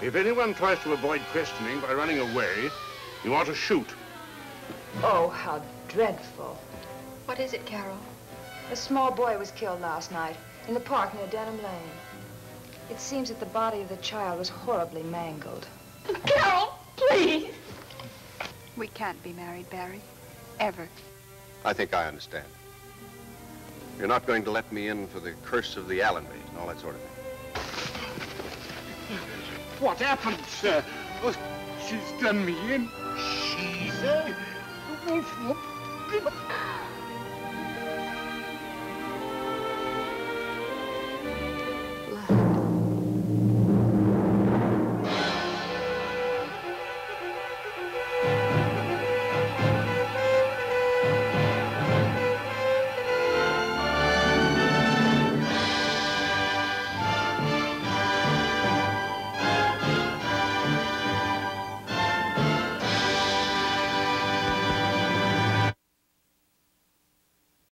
If anyone tries to avoid questioning by running away, you ought to shoot. Oh, how dreadful. What is it, Carol? A small boy was killed last night in the park near Denham Lane. It seems that the body of the child was horribly mangled. Carol, please! We can't be married, Barry. Ever. I think I understand. You're not going to let me in for the curse of the Allenbys and all that sort of thing. What happened, sir? Oh, she's done me in. She's?